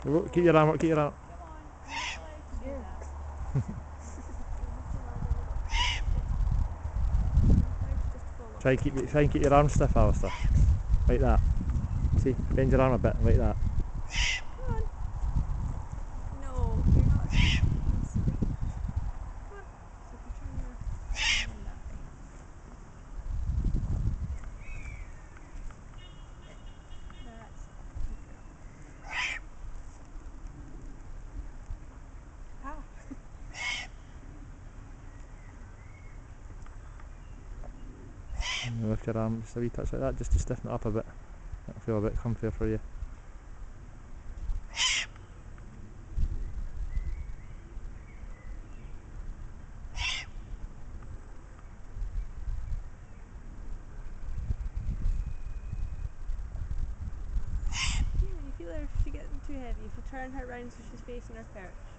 Look, keep your arm up, keep your arm up. Try and keep your arm stiff, Alistair. Like that. See, bend your arm a bit, like that. Come on. No, you're not. Come on. So if you turn your hand that way. That's good girl. Ah. And lift your arm just a wee touch like that, just to stiffen it up a bit. It'll feel a bit comfier for you. Yeah, you feel her if she getting too heavy. If you turn her round so she's facing her perch.